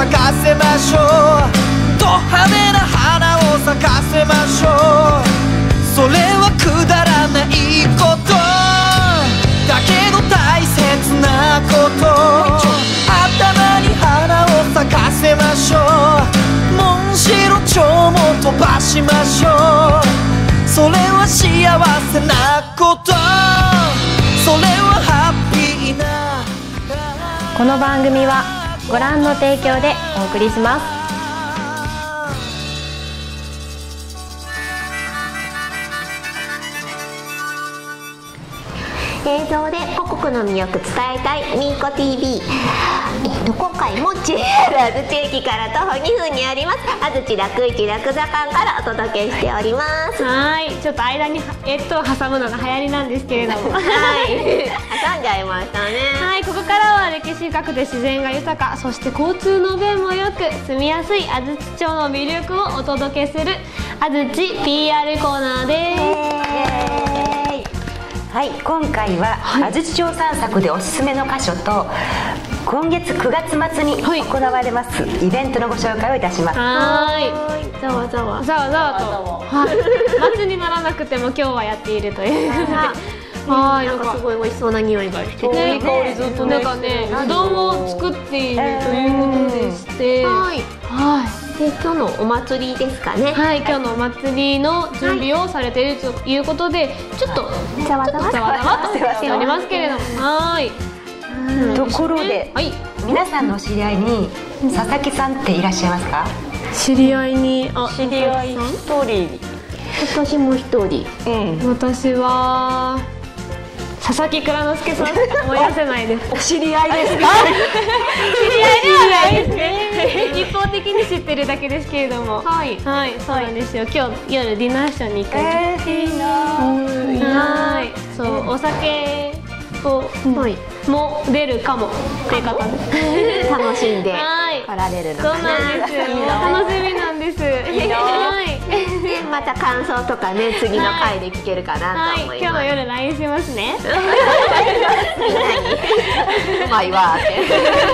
咲かせましょう。ド派手な花を咲かせましょう。それはくだらないことだけど大切なこと。頭に花を咲かせましょう。モンシロチョウも飛ばしましょう。それは幸せなこと。それはハッピーな。 この番組はご覧の提供でお送りします。 映像で故国の魅力伝えたいみーこ TV。今回も JR 安土駅から徒歩2分にあります安土楽市楽座館からお届けしております。 はい、ちょっと間にを挟むのが流行りなんですけれども、 はい、挟んじゃいましたね。 はい、ここからは歴史深くて自然が豊か、そして交通の便も良く住みやすい安土町の魅力をお届けする安土 PR コーナーです。 はい、今回は安土町散策でおすすめの箇所と今月9月末に行われますイベントのご紹介をいたします。 はい、ざわざわと、夏にならなくても今日はやっているということで、 はい、なんかすごい美味しそうな匂いがしてて、 いい香りずっとなんかね、うどんを作っているということでして、 はい。で今日のお祭りですかね。 はい、今日のお祭りの準備をされているということで、ちょっとざわざわとしておりますけれども、はい。 ところで、皆さんのお知り合いに佐々木さんっていらっしゃいますか？ 知り合いに、 知り合い1人。 私も1人。 私は佐々木蔵之介さんしか思い出せないです。 お知り合いですか？ 知り合いではないですね。一方的に知ってるだけですけれども、はい、そうなんですよ。今日夜ディナーショーに行くんです。 いいな。 はい、そう、お酒をも出るかもっていう方で楽しんで来られるのかな。 そうなんですよ。楽しみなんです。 また感想とかね、次の回で聞けるかなと思います。 今日の夜 LINE しますね。 うまいわって。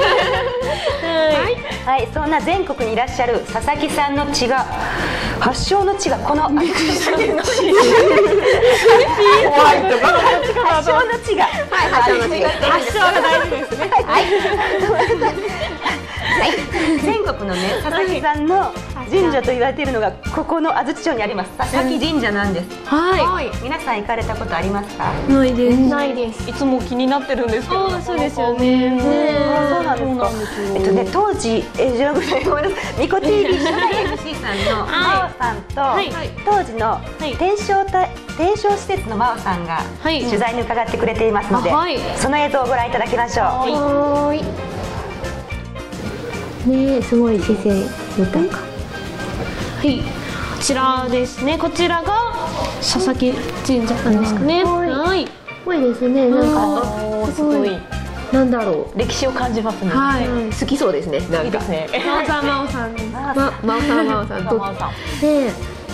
はい、そんな全国にいらっしゃる佐々木さんの地が発祥の地がこの発祥の地が発祥が大事ですね。 全国のね佐々木さんの神社と言われているのがここの安土町にあります佐々木神社なんです。 はい。 皆さん行かれたことありますか？ ないです。 ないです。 いつも気になってるんですけど。 そうですよね。 そうなんですか。当時みこ TV 初代 MC さんの真央さんと当時の伝承施設の真央さんが取材に伺ってくれていますので、その映像をご覧いただきましょう。 ねえ、すごい自然豊か。 はい、こちらですね。こちらが佐々木神社なんですかね。はい。 すごいですね。なんかすごい。 なんだろう。歴史を感じますね。 はい。好きそうですね。 いいですね。 真央さん、真央さん。 真央さん。ね。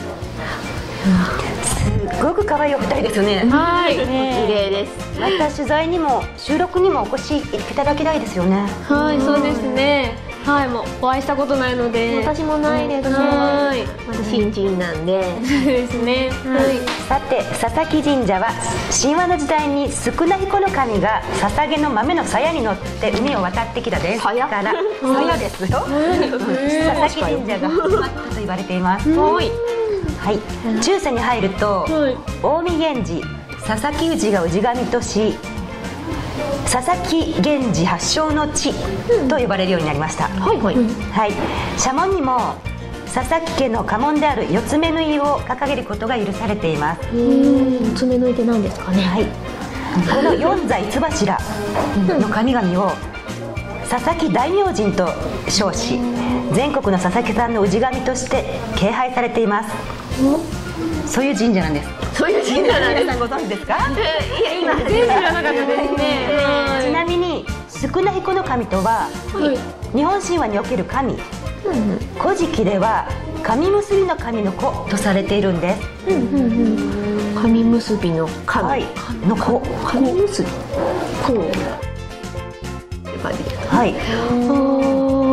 すごく可愛いお二人ですよね。 はい。綺麗です。 また取材にも収録にもお越しいただきたいですよね。 はい、そうですね。はい、もうお会いしたことないので。 私もないですね。まだ新人なんで。 そうですね。 さて佐々木神社は神話の時代に宿儺彦の神が捧げの豆の鞘に乗って海を渡ってきたですから鞘ですよ。佐々木神社が始まったと言われています。はい、中世に入ると近江源氏佐々木氏が氏神とし佐々木源氏発祥の地と呼ばれるようになりました。社門にも佐々木家の家紋である四つ目縫いを掲げることが許されています。 四つ目縫いって何ですかね？ この四座五柱の神々を佐々木大明神と称し、全国の佐々木さんの氏神として敬拝されています。そういう神社なんです。 そういう神社なんです。 皆さんご存知ですか？ 全然知らなかったですね。 ちなみに宿儺彦の神とは日本神話における神、古事記では神結びの神の子とされているんです。 神結びの神の子、 神結び子って感じですか？ はい。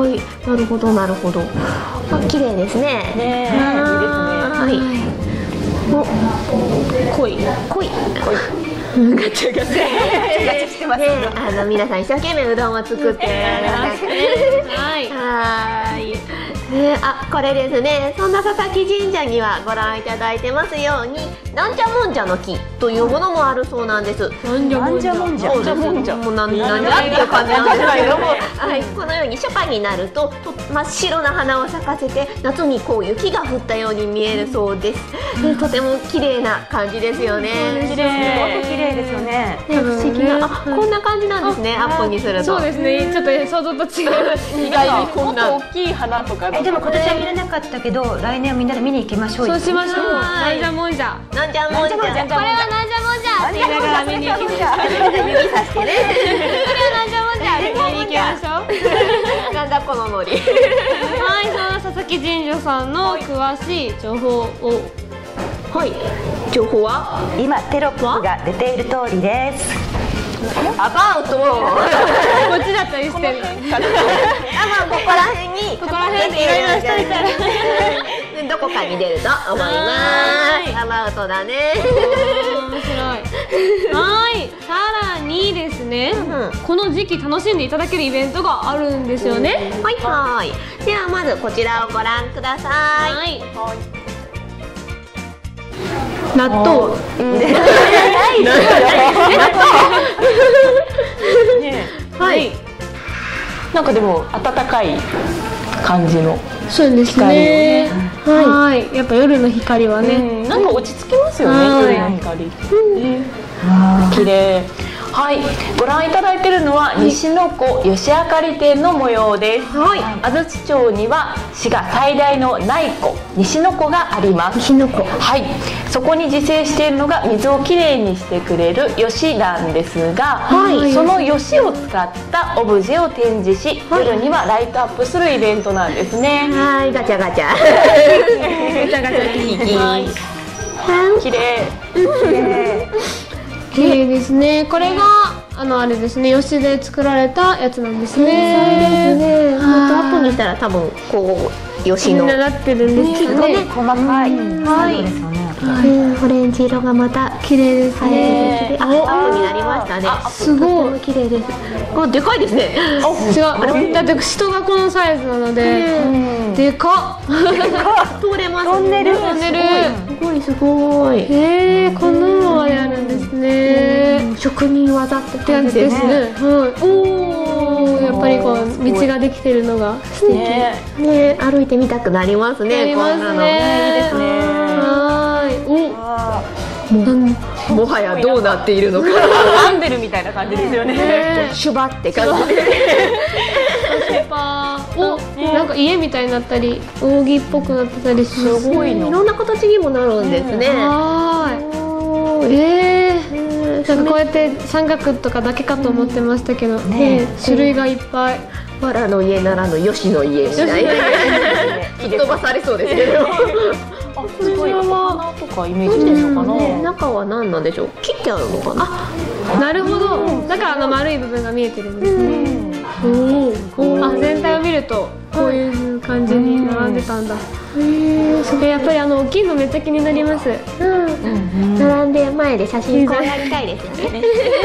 なるほどなるほど。綺麗ですね。 ねえ、いいですね。 はい。お、濃い。ガチャガチャしてます。皆さん一生懸命うどんを作ってられますね。はい。これですね。そんな佐々木神社にはご覧いただいてますように、なんじゃもんじゃの木というものもあるそうなんです。 なんじゃもんじゃ。 もうなんじゃっていう感じなんですけども、このように初夏になると真っ白な花を咲かせて、夏にこう雪が降ったように見えるそうです。とても綺麗な感じですよね。 綺麗ですよね。 不思議な、こんな感じなんですね。アップにすると。 そうですね。ちょっと想像と違う。 意外にこんな大きい花とか。 でも今年は見れなかったけど、来年はみんなで見に行きましょうよ。 そうしましょう。なんじゃもんじゃ。 なんじゃもんじゃ。これはなんじゃもんじゃって言いながら見に行きましょう。指さしてね。これはなんじゃもんじゃって見に行きましょう。なんだこのノリ。はい、 そんな佐々木神社さんの詳しい情報を。 はい。情報は今テロップが出ている通りです。 アバウト。 こっちだったりしてる。 ここら辺にいろいろしといたらどこかに出ると思います。アバウトだね。 面白い。はい。さらにですね、この時期楽しんでいただけるイベントがあるんですよね。 はい。ではまずこちらをご覧ください。はい。 納豆。 はい。なんかでも暖かい感じのそうですね。はい。やっぱ夜の光はね、 なんか落ち着きますよね。夜の光。綺麗。はい、ご覧いただいているのは西の湖吉明かり店の模様です。安土町には滋賀最大の内湖西の湖があります。 西の湖。 はい、そこに自生しているのが水をきれいにしてくれる吉なんですが、その吉を使ったオブジェを展示し、夜にはライトアップするイベントなんですね。 はい、ガチャガチャ。ガチャガチャキキ。 綺麗。 綺麗ですね。これがあれですね、吉で作られたやつなんですね。 そうですね。アップ見たら多分こう吉のみんななってるんですかね。 細かい。はい。 オレンジ色がまた綺麗ですね。 アップになりましたね。 すごい綺麗です。でかいですね。 違う。だって人がこのサイズなので、でかっ。 通れます。 トンネル。 すごいすごい。 こんなのまであるんですね。 職人技って感じですね。おお、やっぱりこう道ができてるのが素敵。 ね、歩いてみたくなりますね。 こんなの。いいですね。 もはやどうなっているのか。 編んでるみたいな感じですよね。 シュバって感じで。 なんか家みたいになったり扇っぽくなってたりすごいの。いろんな形にもなるんですね。 なんかこうやって三角とかだけかと思ってましたけど、種類がいっぱい。 わらの家ならぬ吉の家みたいな。吹っ飛ばされそうですけど。 すごい花とかイメージしてるのかな。 中は何なんでしょう。切ってあるのかな。 なるほど。だから丸い部分が見えてるんですね。全体を見るとこういう感じに並んでたんだ。やっぱり大きいのめっちゃ気になります。 並んで前で写真こうやりたいですよね。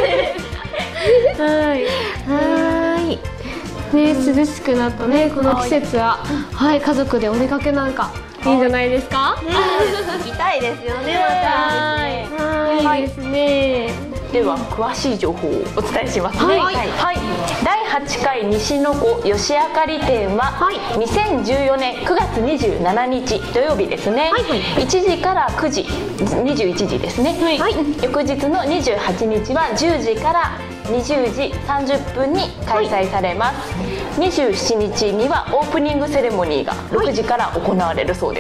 涼しくなったねこの季節は。家族でお出かけなんかいいんじゃないですか。 行きたいですよね。 またいいですね。 では詳しい情報をお伝えしますね。第8回西の湖吉明かり展は2014年9月27日土曜日ですね。1時から9時21時ですね。翌日の28日は10時から20時30分に開催されます。27日にはオープニングセレモニーが6時から行われるそうです。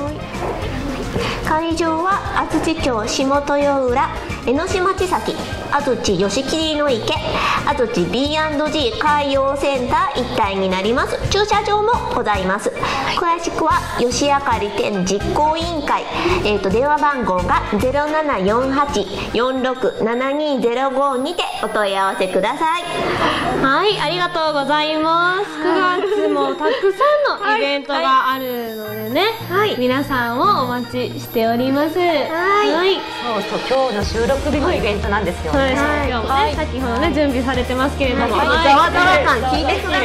会場は安土町下豊浦江ノ島地岬安土吉切の池、安土 B&G 海洋センター一帯になります。駐車場もございます。詳しくは吉あかり店実行委員会、電話番号が 0748-467205 にてお問い合わせください。 はい、ありがとうございます。9月もたくさんのイベントがあるのでね、皆さんをお待ちしております。はい、 そうそう、今日の収録日もイベントなんですよね。 今日もね、先ほどね準備されてますけれども、 ざわざわ感聞いてください。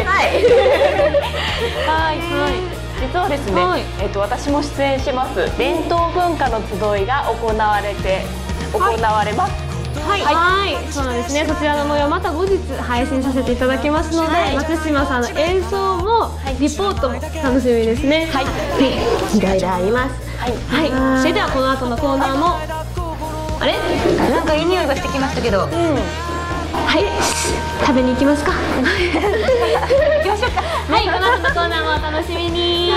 はい、実はですね、私も出演します伝統文化の集いが行われます。 はい、そうなんですね。そちらの模様また後日配信させていただきますので、松島さんの演奏もリポートも楽しみですね。はい、 いろいろあります。 はい、それではこの後のコーナーもあれなんかいい匂いがしてきましたけど、 はい、食べに行きますか。行きましょうか。はい、この後のコーナーもお楽しみに。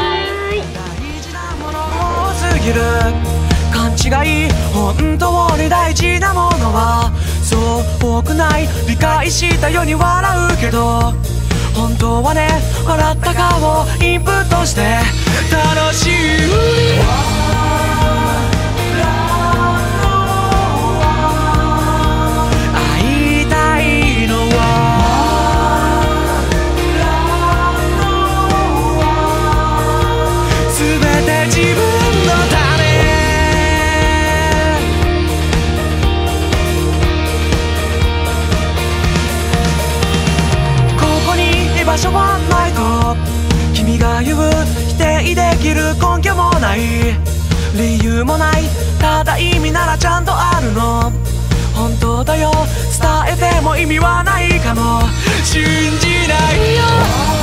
すぎる勘違い、本当に大事なものはそう多くない。理解したように笑うけど本当はね、笑った顔をインプットして楽しい。会いたいのは全て自分のため。ここに居場所はないと君が言う否定できる根拠もない、理由もない、ただ意味ならちゃんとあるの。本当だよ、伝えても意味はないかも。信じないよ。